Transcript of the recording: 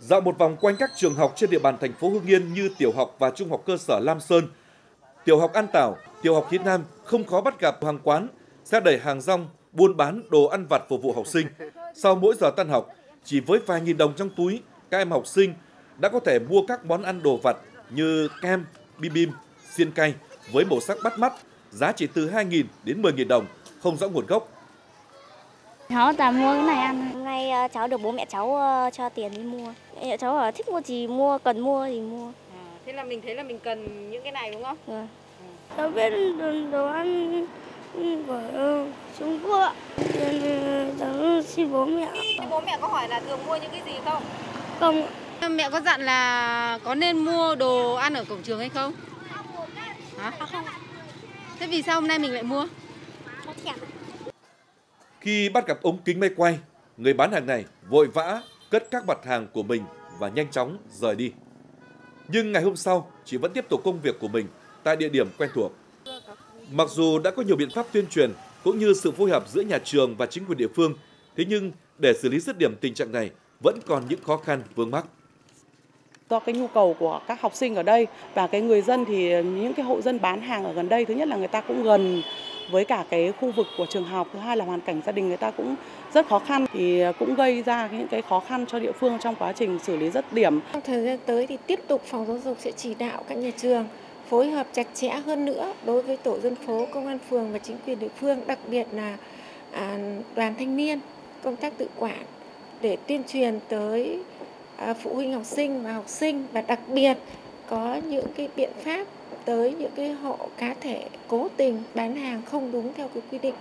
Dạo một vòng quanh các trường học trên địa bàn thành phố Hưng Yên như tiểu học và trung học cơ sở Lam Sơn, tiểu học An Tảo, tiểu học Hiến Nam không khó bắt gặp hàng quán xe đẩy hàng rong buôn bán đồ ăn vặt phục vụ học sinh. Sau mỗi giờ tan học, chỉ với vài nghìn đồng trong túi, các em học sinh đã có thể mua các món ăn đồ vặt như kem, bim bim, xiên cay với màu sắc bắt mắt, giá chỉ từ 2.000 đến 10.000 đồng, không rõ nguồn gốc. Cháu ta mua cái này ăn. Hôm nay cháu được bố mẹ cháu cho tiền đi mua. Mẹ cháu bảo thích mua gì mua, cần mua thì mua. Thế là mình thấy là mình cần những cái này đúng không? Ừ. Cháu biết đồ ăn của Trung Quốc. Cháu xin bố mẹ. Thế bố mẹ có hỏi là thường mua những cái gì không? Không. Mẹ có dặn là có nên mua đồ ăn ở cổng trường hay không? Hả? Không. Thế vì sao hôm nay mình lại mua? Cháu thèm. Khi bắt gặp ống kính máy quay, người bán hàng này vội vã cất các mặt hàng của mình và nhanh chóng rời đi. Nhưng ngày hôm sau, chị vẫn tiếp tục công việc của mình tại địa điểm quen thuộc. Mặc dù đã có nhiều biện pháp tuyên truyền cũng như sự phối hợp giữa nhà trường và chính quyền địa phương, thế nhưng để xử lý dứt điểm tình trạng này vẫn còn những khó khăn vướng mắc. Do cái nhu cầu của các học sinh ở đây và cái người dân thì những cái hộ dân bán hàng ở gần đây, thứ nhất là người ta cũng gần với cả cái khu vực của trường học, thứ hai là hoàn cảnh gia đình người ta cũng rất khó khăn thì cũng gây ra những cái khó khăn cho địa phương trong quá trình xử lý dứt điểm. Trong thời gian tới thì tiếp tục phòng giáo dục sẽ chỉ đạo các nhà trường phối hợp chặt chẽ hơn nữa đối với tổ dân phố, công an phường và chính quyền địa phương, đặc biệt là đoàn thanh niên, công tác tự quản để tuyên truyền tới phụ huynh học sinh và đặc biệt có những cái biện pháp tới những cái hộ cá thể cố tình bán hàng không đúng theo cái quy định.